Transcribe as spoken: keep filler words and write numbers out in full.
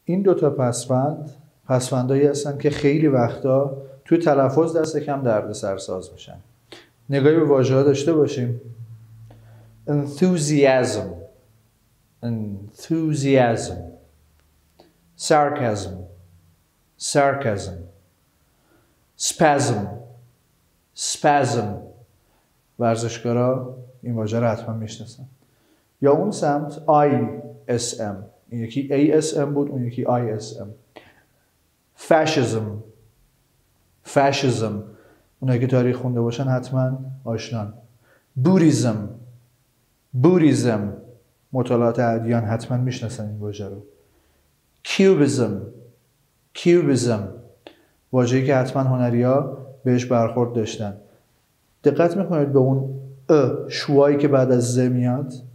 این دوتا پسوند پسوندهایی هستن که خیلی وقتا توی تلفظ دست کم دردسر ساز میشن. نگاهی به واژه‌ها داشته باشیم. enthusiasm enthusiasm sarcasm sarcasm spasm spasm ورزشکارا این واژه رو حتما میشناسن. یا اون سمت آی اس ام، این یکی ای اس ام بود، اون یکی آی اس ام. fascism fascism اونایی که تاریخ خونده باشن حتما آشنان. بودیزم بودیزم مطالعات ادیان حتما میشناسن این واژه رو. کیوبیزم کیوبیزم واژه‌ای که حتما هنریا بهش برخورد داشتن. دقت میکنید به اون ا شوایی که بعد از ز میاد؟